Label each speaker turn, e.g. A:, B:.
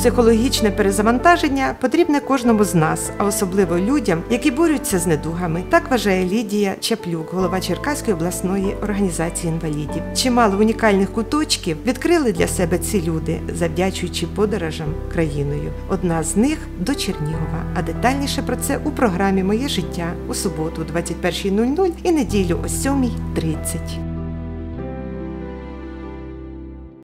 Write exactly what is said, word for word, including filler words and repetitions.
A: Психологічне перезавантаження потрібне кожному з нас, а особливо людям, які борються з недугами. Так вважає Лідія Чаплюк, голова Черкаської обласної організації інвалідів. Чимало унікальних куточків відкрили для себе ці люди, завдячуючи подорожам країною. Одна з них – до Чернігова. А детальніше про це у програмі «Моє життя» у суботу о двадцять першій нуль нуль і неділю о сьомій тридцять.